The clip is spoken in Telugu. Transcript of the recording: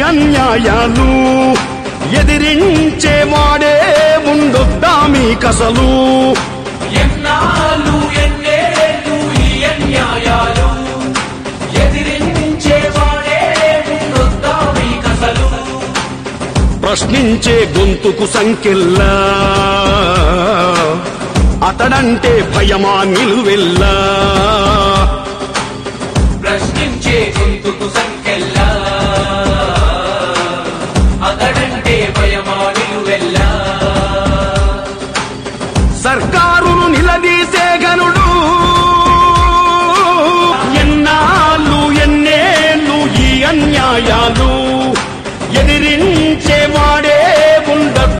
అన్యాయాలు ఎదిరించేవాడే ముందొద్దా మీకసలు ఎన్నాళ్ళు ఎన్నేళ్ళు ఈ అన్యాయాలు ఎదిరించేవాడే ముందొద్దా మీకసలు ప్రశ్నించే గొంతుకు సంకెల్లా అతడంటే భయమా నిలువెల్లా